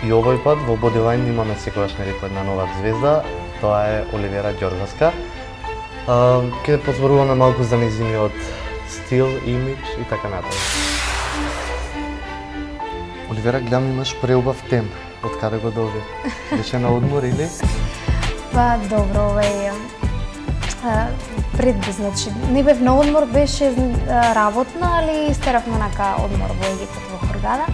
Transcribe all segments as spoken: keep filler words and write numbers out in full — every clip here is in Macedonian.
И овој пат во Bodyline имаме секогаш нели една нова звезда, тоа е Оливера Ѓоргаска. Ке позборуваме малку за нејзиниот стил, имидж и така натаму. Оливера, гледам имаш преубав темп. Од каде го доби? Беше на одмор или? Па добро, овај пред, значи, не бев на одмор, беше работна, али стеравме нака одмор во Египет, во Хургада.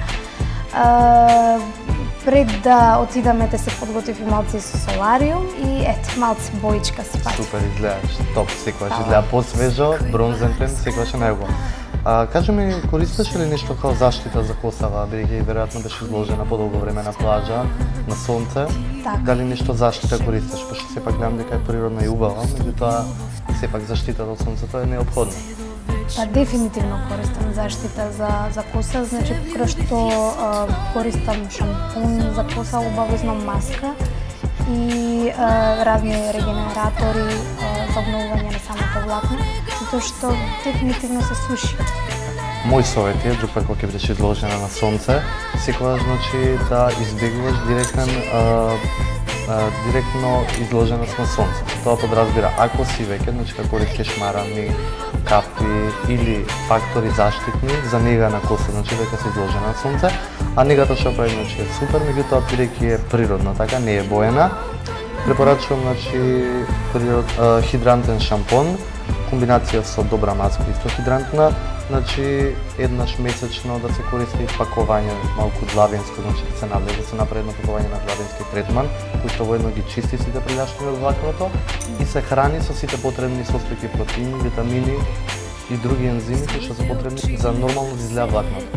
Пред да отидаме да се подготвив малци со солариум и ето, малци боичка си пати. Супер изгледаш, топ, секогаш изгледа посвежо, бронзен тен, секогаш е најубав. А, кажи ми, користиш ли нешто као заштита за косава, бидејќи веројатно беше изложена подолго време на плажа, на сонце? Так. Дали нешто заштита користиш? Пошто сепак гледам дека е природна и убава, меѓутоа сепак заштитата од сонцето е неопходна. Па дефинитивно користам заштита за, за коса, значи кога што а, користам шампун за коса, обавезно маска и а, разни регенератори а, за обновување на самото влакно, затоа што дефинитивно се суши. Мој совет е, друг пат кога ќе бидеш изложена на сонце, секогаш значи да избегуваш директен а, а, директно изложеност на сонце. Тоа подразбира ако си веќе, значи како користиш марами, капи или фактори заштитни за нега на коса, значи дека се изложена на сонце, а негата што прави значи е супер, меѓутоа бидејќи е природна, така не е боена. Препорачувам значи природ, а, хидрантен шампон, комбинација со добра маска исто хидрантна, значи еднаш месечно да се користи пакување малку длавинско, значи да се навлезе, да се направи едно пакување на длавински третман, кој што воедно ги чисти сите прилјашки од влакното и се храни со сите потребни состојки протеини, витамини и други ензими кои што се потребни за нормално да изгледа влакното.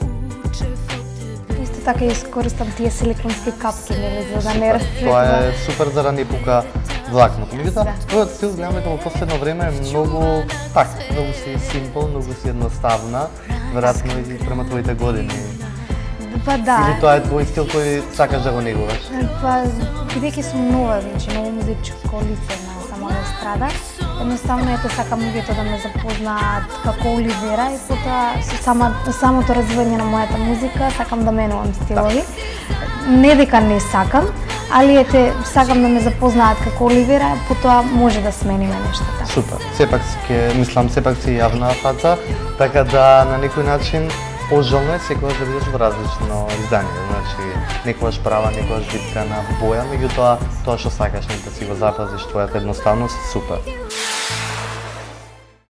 Исто така искористам тие силиконски капки, нели, за да не расцветува. Тоа е супер за да не пука влакното. Меѓутоа, твојот стил гледаме дека во последно време е многу так, многу си симпл, многу си едноставна, веројатно и према твоите години. Па да. Или тоа е твој стил кој сакаш да го негуваш? Па, бидејќи сум нова, значи ново музичко лице на самата естрада, едноставно ете сакам луѓето да ме запознаат како Оливера и потоа со сама, самото развивање на мојата музика сакам да менувам стилови. Не дека не сакам, али ете сакам да ме запознаат како Оливера, потоа може да смениме нештата. Супер. Сепак си ке, мислам, сепак си јавна фаца, така да на некој начин пожелно е секогаш да бидеш во различно издание, значи некогаш права, некогаш виткана боја, меѓутоа тоа што сакаш да си го запазиш твојата едноставност, супер.